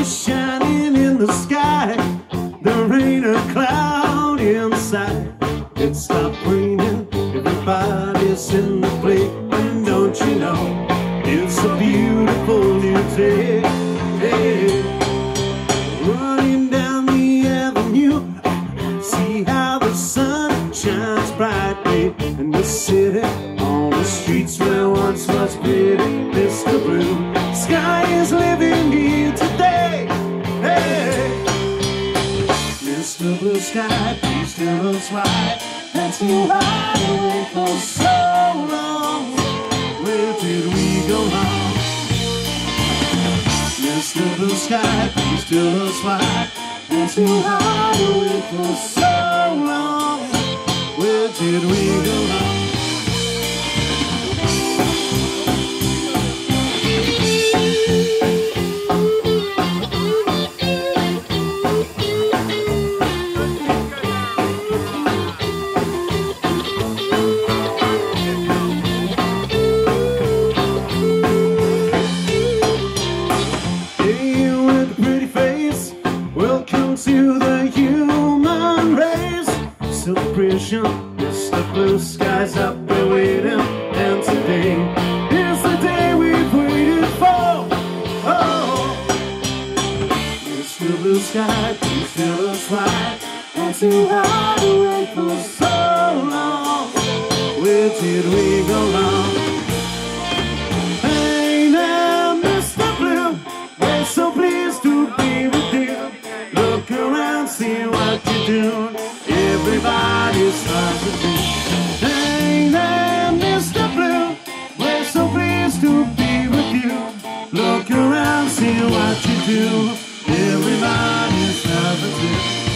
shining in the sky. There ain't a cloud in sight. It stopped raining, everybody's in the play. And don't you know, it's a beautiful new day. Hey, running down the avenue, see how the sun shines brightly in the city, on the streets where once was pretty. Mr. Blue Sky is living here today. Hey, Mr. Blue Sky, please tell us why that's you hide away for so long. Where did we go wrong? Mr. Blue Sky, please tell us why that's you hide away for so long. Where did we go wrong? Welcome to the human race celebration. Mr. Blue Sky's up there waiting, and today is the day we've waited for. Oh, Mr. Blue Sky, please tell us why that's you hide away for so long. Where did we go wrong? Hey now, Mr. Blue, we're so pleased to be with you. Look around, see what you're doing. Everybody's trying to do. Hey there, Mr. Blue, we're so pleased to be with you. Look around, see what you do. Everybody's trying to do.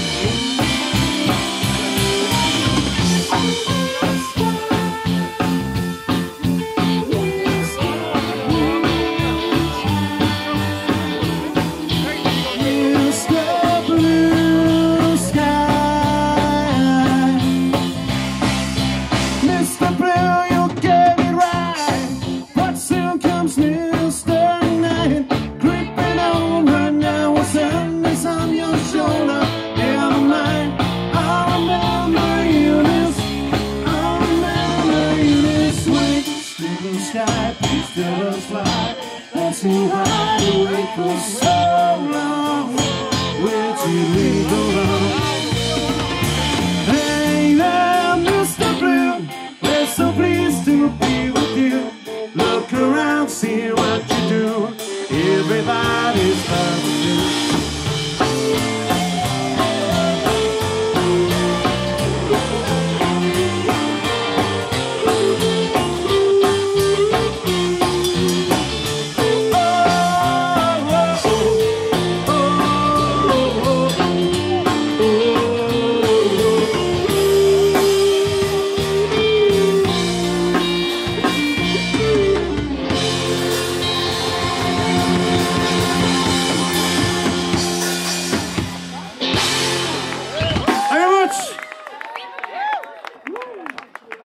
Mr. Blue, you'll get it right, but soon comes Mr. Night, creeping over now with sadness on your shoulder. Never mind, I'll remember you this, I'll remember you this way. Mr. Blue Sky, please tell us why that's you hide away for so long. Where did we go wrong? Hey there, Mr. Blue, we're so pleased to be with you. Look around, see